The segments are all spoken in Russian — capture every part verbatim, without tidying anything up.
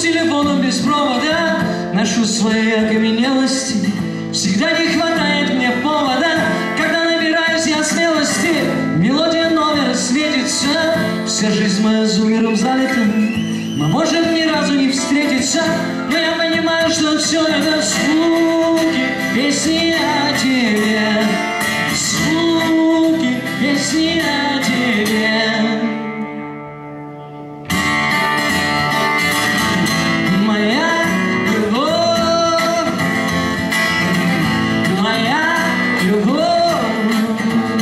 телефоном без провода, ношу свои окаменелости. Всегда не хватает мне повода, когда набираюсь я смелости. Мелодия номера светится, вся жизнь моя зумером залита. Мы можем ни разу не встретиться, но я понимаю, что все это звуки песни о тебе. Звуки песни о тебе. Моя любовь, моя любовь,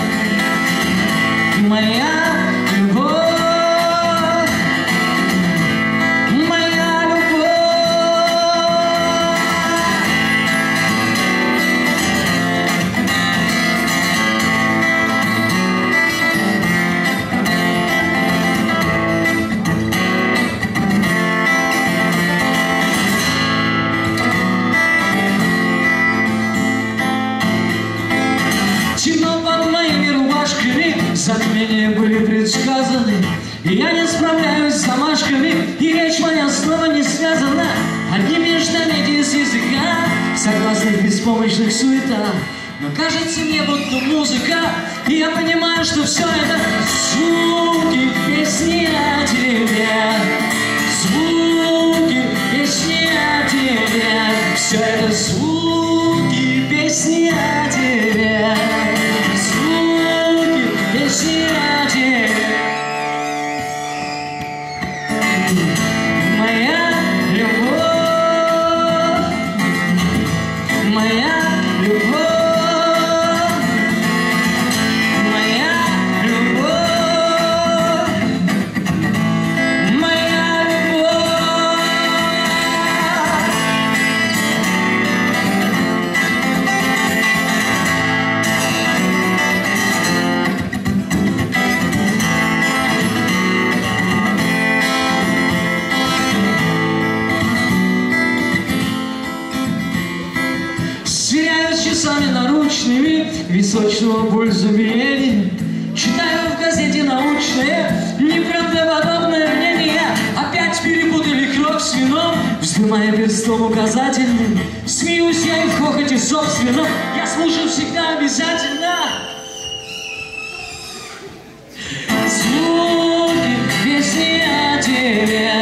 моя любовь. Темно под моими рубашками, затмения были предсказаны. И я не справляюсь с замашками, и речь моя снова не связана. Одни междометия с языка, согласных беспомощных суета. Но кажется мне, будто музыка, и я понимаю, что все это звуки песни о тебе. Звуки песни о тебе. Все это звуки песни о тебе. Звуки песни о тебе. Моя любовь, моя любовь. Сверяюсь часами наручными височного пульса биения. Читаю в газете научное, неправдоподобное мнение. Опять перепутали кровь с вином, вздымая перстом указательным. Смеюсь я и в хохоте собственном, я слушаю всегда обязательно. Звуки песни о тебе.